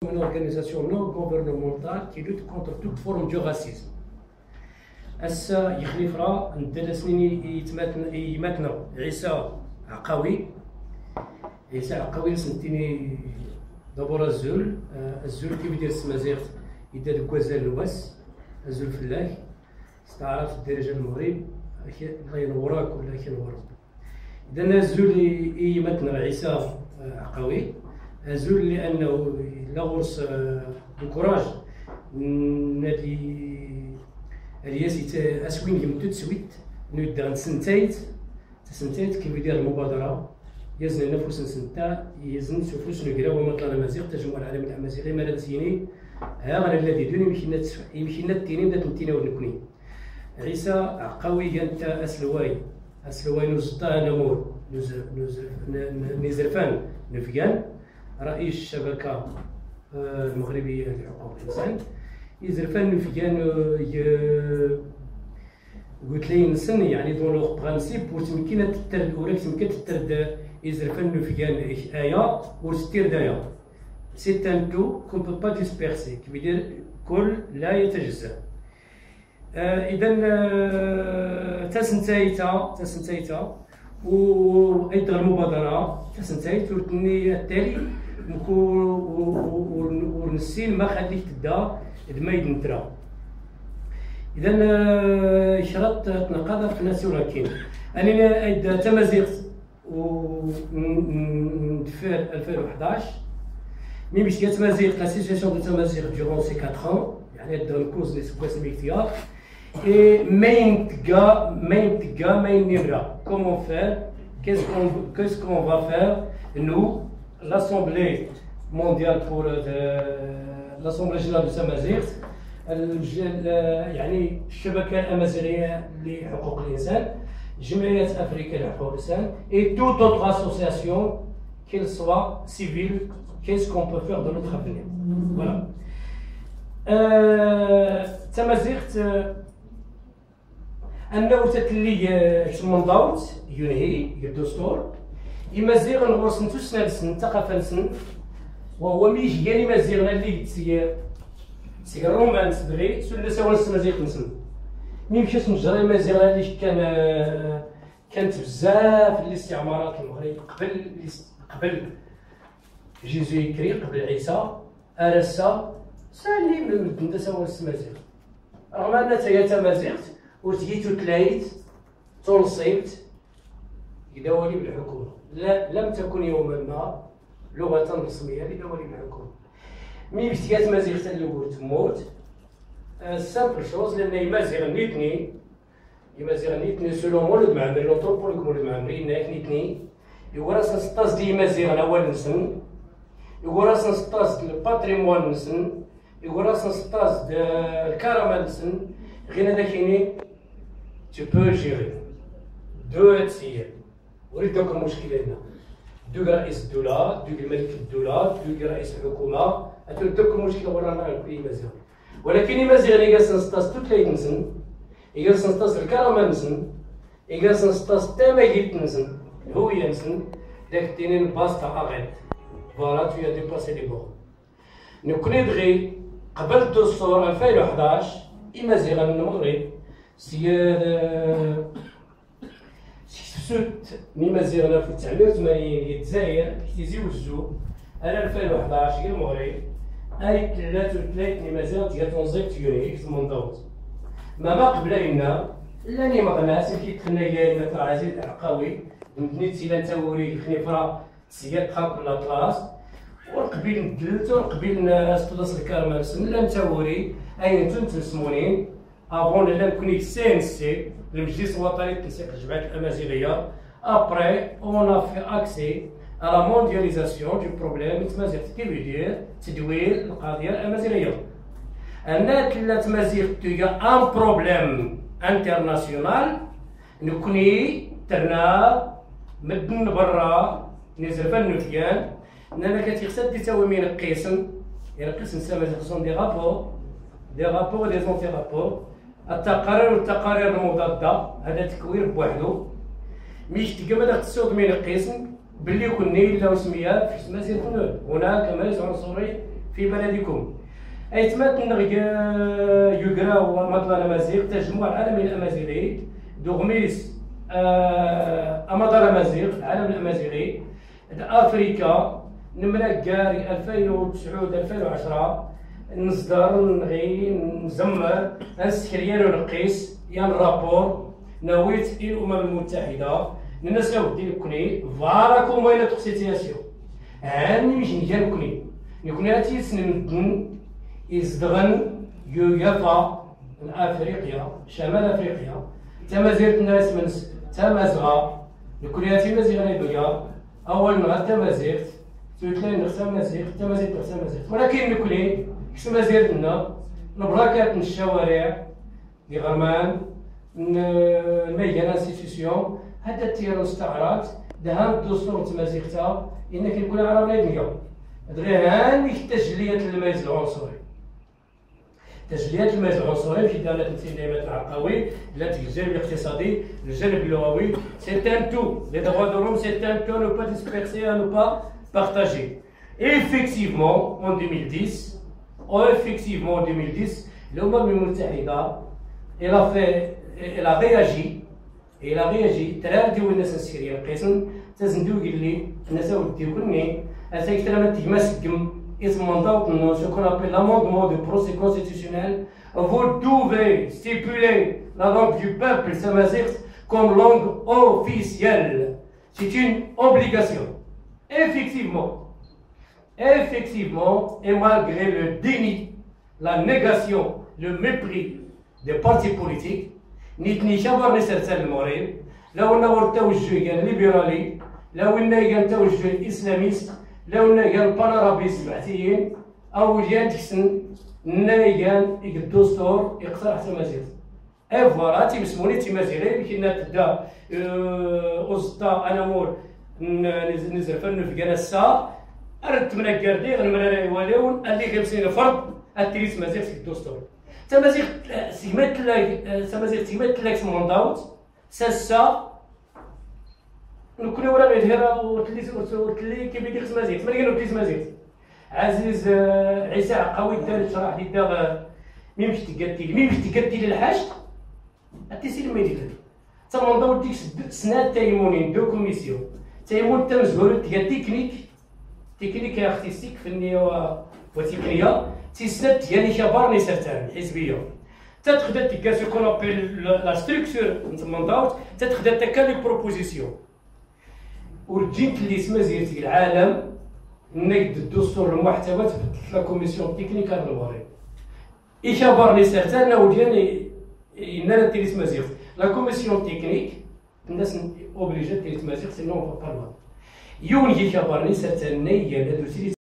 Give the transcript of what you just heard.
Une organisation non gouvernementale qui lutte contre toute forme de racisme. هسا يخلي فرا ندير سنين يماتنا عيسى عقاوي. عيسى عقاوي سنتيني دابور الزول كيف يدير السمازيغت يدير كوازال لواس الزول فلاح استعارات في الدرجه المغرب الله ينورك ولا ينورك. اذا الزول يماتنا عيسى عقاوي الزول لانه لا غرس الكوراج نادي الياسي اسوين يمدو تسويت نود سنتايت كيف يدير المبادره يزن نفوس سنتا يزن سفوس نقرا ومطلع المزيغ تجمع العالم الامازيغي مالا تيني ها الذي دون يمكننا التيني بدات نتينا ونكوني. عيسى عقاوي كانت اسلواي نزطا نمور نزرفان نفيان رئيس الشبكه المغربيه لحقوق الانسان يزرفان نفيان قلت لي نسن يعني دون لو برانسيب وتمكن تترد ولا تمكن تترد يزرفان نفيان ايا وستير دايا سي ان تو كون بو با ديسبيرسي كيدير كل لا يتجزا. اذا تسنتايتا وايضا المبادره تسنتايت ورتني التالي ونسين ما خليك تدا دمايد نترا. اذا شرط تنقض في الناس ولكن انا ايدا تمازيغت ندفر 2011 مي باش تمازيغت لا سيتياسيون دو تمازيغ دورون سي 4 ans يعني هاد الكوز اللي سكوا سمي اختيار اي ماين تلقى ماين نمرا كومون فير كيسكون فا فير نو l'Assemblée mondiale pour l'Assemblée générale de Tamazight يعني الشبكة الأمازيغية لحقوق الإنسان جمعية أفريقيا لحقوق الإنسان et toute autre association qu'elle soit civile qu'est-ce qu'on peut faire de notre avenir. Voilà. Tamazight أنه تتلي منضوط ينهي الدستور يمازيغ نغرس نتو سنة ثقافة نسن وهو ميش يعني مازيغنا اللي سي رومانس دغي سولا سوا مازيغ نسن مي مشات نجري مازيغنا اللي كانت بزاف الاستعمارات المغرب قبل جيزو كري قبل عيسى ارسا سالي من مدن سوا مازيغ رغم ان تمازيغت وتجيتو تلايت تنصيبت يداولي بالحكومه لم تكن يوما ما لغه رسميه لدولي بالحكومه. مي باش تمازيغ اللي تموت سامبل شوز لان يمازيغ نيتني سولون مولود معمري لونطروبولوج مولود معمري ناك نيتني يوراسن 16 دي يمازيغ الاول نسن يوراسن 16 الباتريمون نسن يوراسن 16 الكرامه نسن غير هذا كاينين tu peux gérer دو هادسيات وريت دوك المشكله هنا دوك رئيس الدوله دوك الملك الدوله دوك رئيس الحكومه هادو دوك المشكله ورانا كل مزيان ولكن مزيان يجلس نسطاس توت ليت نسن يجلس نسطاس الكرامه نسن يجلس نسطاس تماجيت نسن الهويه نسن داك التنين باستا اغيت فوالا تو يا ديباسي لي بور نكوني دغي قبل الدستور 2011 مزيان المغرب سوت مي مازيغنا في 89 الجزائر كيزيوجو على 2011 هي المغرب اي 33 مازال تنظيم تيوني في المنضوط ما قبلنا لاني مغناس كي دخلنا يا مثلا عزيز العقاوي بنتي لا تاوري خنيفره سياد خاق لاطلاس وقبيل ندلتو قبيل استوداس الكرمان سملا تاوري اي نتو تسمونين افون لا كوني سي ان سي المجلس الوطني لتنسيق الجمعيات الامازيغيه ابري اون ا في اكسي على لا موندياليزاسيون دو بروبليم تمازيغ كي يدير تدوير القضيه الامازيغيه ان تلا تمازيغ تيجا ان بروبليم انترناسيونال نكوني ترنا مدن برا نزرفان نوتيان اننا كتخسد دي تاوي من قيسن ينقسم سامازيغ سون دي رابور دي زونتي رابور التقارير والتقارير المضاده هذا تكوير بوحدو ميش تلقى داك الصوت من القسم باللي كنا لا سميها في مازال هناك مجلس عنصري في بلدكم. أيتمات يقراو مطلع الأمازيغ تجمع العالمي الأمازيغي دوغميس أمادار أمازيغ العالم الأمازيغي أفريكا نمرقاري 2009-2010 نصدر نغي نزمر نسكريان ونقيس يان رابور نويت الأمم المتحدة الناس ودي كوني فاراكم وين توكسيتياسيون هاني مش نجان كوني يكون هاتي سنمدن يزدغن يوغافا افريقيا شمال افريقيا تمازيغ الناس من تمازغا يكون هاتي مازيغ ليبيا اول نهار تمازيغ ثلاثين نغسى مازيغ تمازيغ نغسى مازيغ ولكن نكوني كش مازيغنا البراكات من الشوارع دي غرمان الميدان انستيتيسيون هذا التيار استعراض دهان الدستور تمازيغتا انك يكون عربي مية غير هاني تجليات الميز العنصري تجليات الميز العنصري في دالة تمثيل دائمة العقاوي التي الجانب الاقتصادي الجانب اللغوي سي ان تو لي droits de l'homme c'est un tout ne pas disperser à ne pas partager. Et effectivement en 2010 l'Umam المتحدة elle a réagi ترارديو الناس السوريين القسم تزندو قال لي الناس وديو كلني أتاك تلامت تجمسكم اسم منطقة الناس ce qu'on appelle l'amendement de procès constitutionnel. Vous devez stipuler la langue du peuple tamazight comme langue officielle. C'est une obligation. Effectivement, et malgré le déni, la négation, le mépris des partis politiques, نيتني شبر نسرت المغرب لو انه التوجه كان ليبرالي لو انه كان توجه اسلاميست لو انه كان بانارابيست بعثيين او كان تحسن انه كان الدستور يقترح تمازيغ اي فوالا تيمسموني تمازيغي كنا تدا اوزتا انا مور نزل فنو في كناسا ارد من الكاردي غنمرا يواليون اللي خمسين فرد التريس مازيغ في الدستور تمازيغ سيمات لك منداوت ساسا نكون ولا مدهرة وتلي كيف يدير تمازيغ ما كانوا تمازيغ عزيز عيسى عقاوي دار شرح لي دا ميمش تقدي للحشد التسير ما يدير تما منداوت ديك سنات تايمونين دو كوميسيون تايمون تمزهور تقدي تكنيك ارتستيك فنية وتقنية تسنات ديالي شبارني سرتان حزبيه تتخدم تلك سو كون ابيل لا ستركتور نتمنطاوت تتخدم تلك لي بروبوزيسيون ورجيت اللي تمازيغ العالم نقد الدستور المحتوى تبدلت لا كوميسيون تكنيك المغرب يشبرني سرتان وديالي ينال تيريس مازيغ لا كوميسيون تكنيك الناس اوبليجات تيريس مازيغ سينو با يون يشبرني سرتان نيا